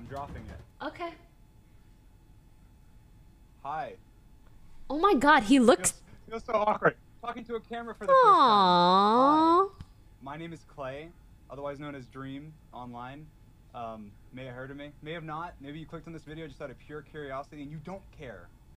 dropping it. Okay. Hi. Oh my god, he looks... Feels so awkward. Talking to a camera for the first time. Hi. Aww. My name is Clay, otherwise known as Dream online. May have heard of me, may have not. Maybe you clicked on this video just out of pure curiosity and you don't care